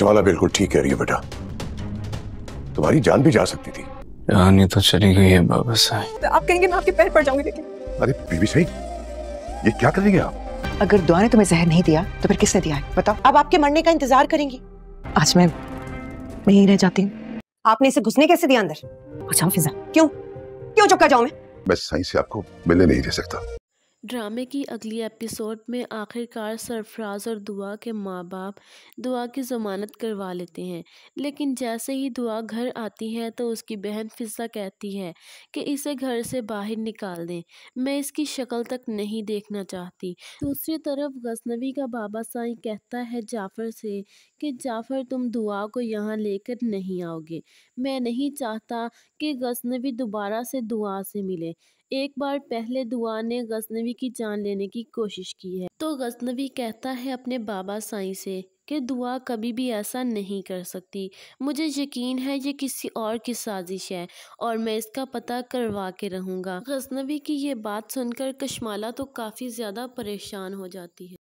कशमाला बिल्कुल ठीक कह रही है बेटा, तुम्हारी जान भी जा सकती थी। रानी तो चली गई है बाबा साहब। तो आप कहेंगे मैं आपके पैर पड़ जाऊंगी लेकिन। अरे बीबी सही, ये क्या कर रही हैं आप? अगर दुआ ने तुम्हें जहर नहीं दिया तो फिर किसने दिया है बताओ। अब आपके मरने का इंतजार करेंगी। आज मैं यहीं रह जाती हूँ। आपने इसे घुसने कैसे दिया अंदर? अच्छा फिजा, क्यों चुप कर जाऊं मैं सही से आपको मिलने नहीं दे सकता। ड्रामे की अगली एपिसोड में आखिरकार सरफराज और दुआ के माँ बाप दुआ की ज़मानत करवा लेते हैं, लेकिन जैसे ही दुआ घर आती है तो उसकी बहन फिज़ा कहती है कि इसे घर से बाहर निकाल दें, मैं इसकी शक्ल तक नहीं देखना चाहती। दूसरी तरफ गजनवी का बाबा साईं कहता है जाफ़र से कि जाफ़र तुम दुआ को यहाँ लेकर नहीं आओगे, मैं नहीं चाहता कि गजनवी दोबारा से दुआ से मिले। एक बार पहले दुआ ने गजनवी की जान लेने की कोशिश की है, तो गजनवी कहता है अपने बाबा साईं से कि दुआ कभी भी ऐसा नहीं कर सकती, मुझे यकीन है ये किसी और की साजिश है और मैं इसका पता करवा के रहूँगा। गजनवी की ये बात सुनकर कशमाला तो काफ़ी ज़्यादा परेशान हो जाती है।